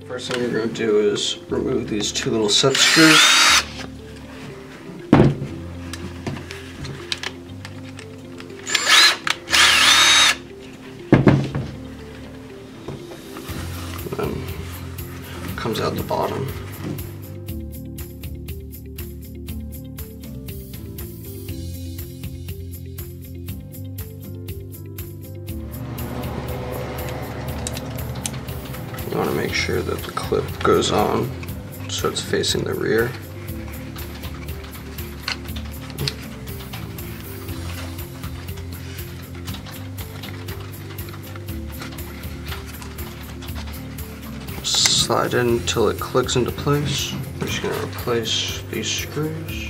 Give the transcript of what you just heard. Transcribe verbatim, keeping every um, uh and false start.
First thing we're going to do is remove these two little set screws. And then comes out the bottom. You want to make sure that the clip goes on so it's facing the rear. Slide in until it clicks into place. We're just going to replace these screws.